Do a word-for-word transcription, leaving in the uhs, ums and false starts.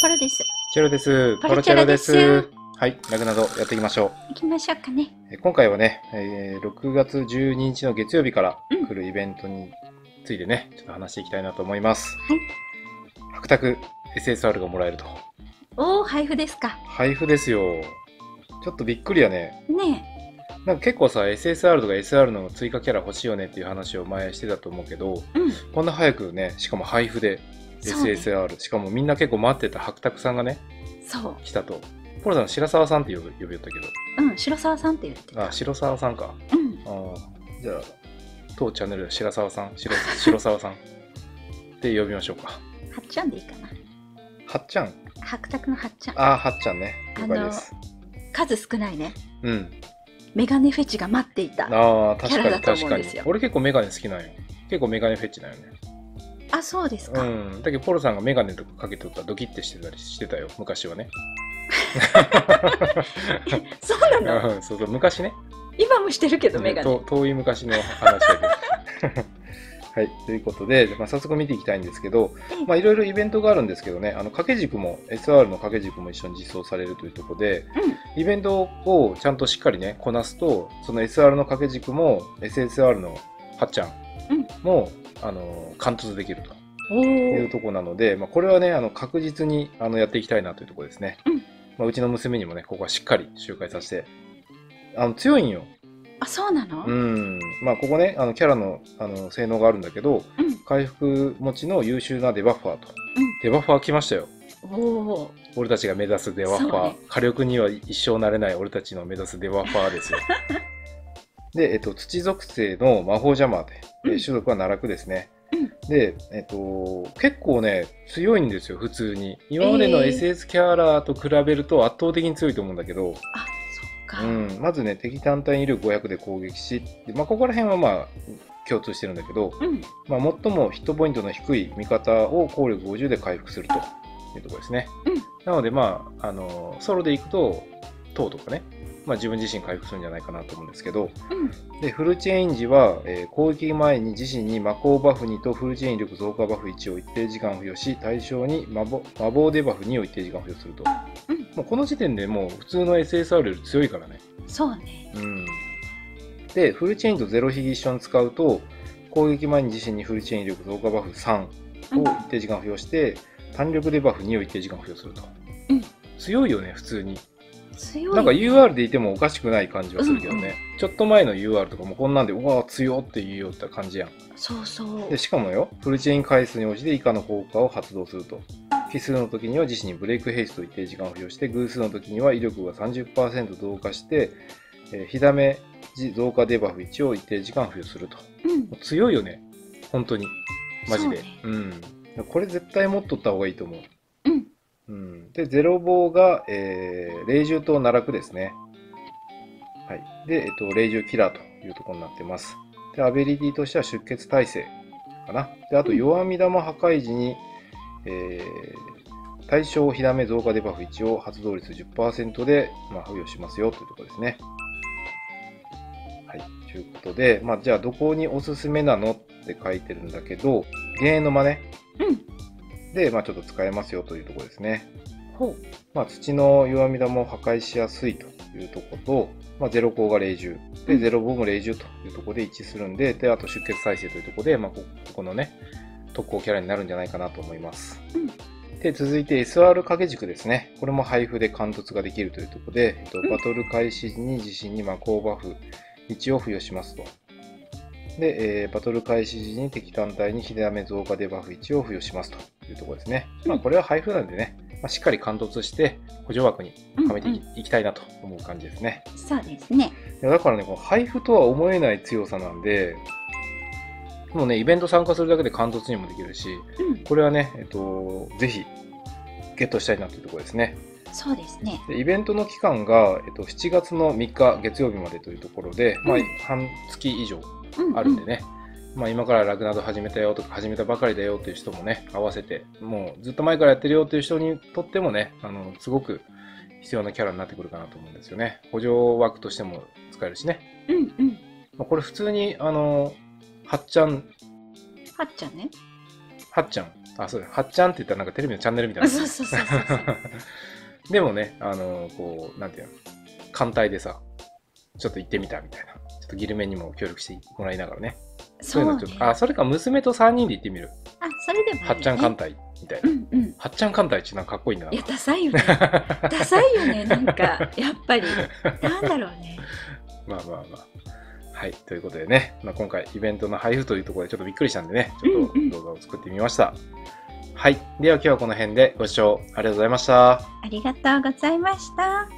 ポロです。 チェロです。 ポロチェロです。 はい、ラグなどやっていきましょう。 行きましょうかね。 え今回はね、えーろくがつじゅうににちの月曜日からうん来るイベントについてね、ちょっと話していきたいなと思います。 はい。 白卓 エスエスアール がもらえると。 おー、配布ですか。 配布ですよ。ちょっとびっくりやね。 ねなんか結構さ、エスエスアール とか エスアール の追加キャラ欲しいよねっていう話を前してたと思うけど、 え。うん。 こんな早くね、しかも配布でそうねエスエスアール、しかもみんな結構待ってた白卓さんがね、 そ来たと。ポロさん、白沢さんって呼ぶ呼びよったけど。 う。うん、白沢さんって言ってた。 あ、白沢さんか。 うん。 ああ、じゃあ、当チャンネルで白沢さん、白白沢さんって呼びましょうか。 はっちゃんでいいかな。 はっちゃん。 白卓のはっちゃん。 ああ、はっちゃんね。了解です。 数少ないね。 うん。 メガネフェチが待っていた。 ああ、確かにキャラだと思確かにうんですよ。 俺結構メガネ好きなんよ。結構メガネフェチだよね。 あ、そうですうか。 ん。だけど、ポロさんがメガネとかかけておったらドキッてしてたりしてたよ。昔はね。 そうなの。 うん、そうそう、昔ね。 今もしてるけど、メガネ。 と遠い昔の話だけど。はい、ということで、まあ、早速見ていきたいんですけど、まあ、いろいろイベントがあるんですけどね、あの掛け軸も エスアール の掛け軸も一緒に実装されるというところで、イベントをちゃんとしっかりねこなすと、その エスアール の掛け軸も エスエスアール のはっちゃんも、うん、あの貫突できるというところなので、まあ、これはねあの確実にあのやっていきたいなというところですね。うん、まあ、うちの娘にもねここはしっかり周回させて、あの強いんよ。 あ、そうなの？ うん。まあここねあのキャラのあの性能があるんだけど、うん、回復持ちの優秀なデバッファーと、うん、デバッファー来ましたよ。おお。俺たちが目指すデバッファー、ね、火力には一生なれない俺たちの目指すデバッファーですよ。で、えっと、土属性の魔法ジャマーで、うん、種族は奈落ですね。うん、で、えっと、結構ね強いんですよ普通に。今までの エスエス キャラと比べると圧倒的に強いと思うんだけど、あうん、まずね敵単体に威力ごひゃくで攻撃し、まあ、ここら辺はまあ共通してるんだけど、うん、まあ、最もヒットポイントの低い味方を攻力ごじゅうで回復するというところですね。うん、なのでまあ、あのソロでいくと塔とかね、まあ、自分自身回復するんじゃないかなと思うんですけど、うん、でフルチェイン時は、えー、攻撃前に自身に魔法バフにとフルチェイン力増加バフいちを一定時間付与し、対象に魔法、魔法デバフにを一定時間付与すると。もうこの時点でもう普通の エスエスアール より強いからね。 そうね。 うん。で、フルチェインとゼロヒギ一緒に使うと、攻撃前に自身にフルチェイン力増加バフさんを一定時間付与して、うん、弾力デバフにを一定時間付与すると。うん。強いよね、普通に。強い。なんか ユーアール でいてもおかしくない感じはするけどね。うんうん、ちょっと前の ユーアール とかもこんなんで、うわー強って言うよって感じやん。 そうそう。 で、しかもよ、フルチェイン回数に応じて以下の効果を発動すると。奇数の時には自身にブレイクヘイスト一定時間を付与して、偶数の時には威力が さんじゅっパーセント 増加して、えー、火ダメ増加デバフいちを一定時間付与すると。うん、強いよね、本当に。マジで。うね、うん。これ絶対持っとった方がいいと思う。うん。うん、で、ゼロ棒が、えー、霊獣と奈落ですね。はい。で、えっと、霊獣キラーというところになってます。で、アビリティとしては出血耐性かな。で、あと弱み玉破壊時に、えー、対象火ダメ増加デバフいちを発動率 じゅっパーセント で、まあ、付与しますよというところですね。はい。ということで、まあ、じゃあどこにおすすめなのって書いてるんだけど、幻影の真似、うん、で、まあ、ちょっと使えますよというところですね。ほう。まあ、土の弱み玉を破壊しやすいというところと、まあ、ゼロ光が霊獣。で、ゼロ棒も霊獣というところで一致するんで、で、あと出血再生というところで、まあ、ここのね、特攻キャラになるんじゃないかなと思います。うん、で、続いて エスアール 掛け軸ですね。これも配布で貫突ができるというところで、えっと、バトル開始時に自身に魔法バフいちを付与しますと。で、えー、バトル開始時に敵単体に火ダメ増加デバフいちを付与しますというところですね。まあ、これは配布なんでね、まあ、しっかり貫突して補助枠にはめていきたいなと思う感じですね。 うんうん、そうですね。 だからね、この配布とは思えない強さなんで、もうね、イベント参加するだけで貫突にもできるし、うん、これはね、えっと、ぜひゲットしたいなというところですね。 そうですね。 でイベントの期間が、えっと、しちがつのみっか月曜日までというところで、うん、まあ、半月以上あるんでね、うんうん、まあ、今からラグナード始めたよとか始めたばかりだよという人もね、合わせて、もうずっと前からやってるよという人にとってもね、あのすごく必要なキャラになってくるかなと思うんですよね。補助枠としても使えるしね。うんうん。まあ、これ普通に、あの、はっちゃん。 はっちゃんね。 はっちゃん。 あ、そうだ。はっちゃんって言ったらなんかテレビのチャンネルみたいな。 そうそうそうそうそう。 でもね、あの、こう、なんていうの、艦隊でさ、ちょっと行ってみたみたいな。ちょっとギルメにも協力してもらいながらね。そういうのちょっと、 ね、 あ、それか娘とさんにんで行ってみる。 あ、それでもいい、ね。 はっちゃん艦隊みたいな。 うんうん。 はっちゃん艦隊ってなんかかっこいいんだな。 いや、ダサいよね。ダサいよね、なんか、やっぱり。なんだろうね。 まあまあまあ。はい。ということでね、まあ、今回イベントの配布というところでちょっとびっくりしたんでね、ちょっと動画を作ってみました。うんうん、はい。では今日はこの辺でご視聴ありがとうございました。 ありがとうございました。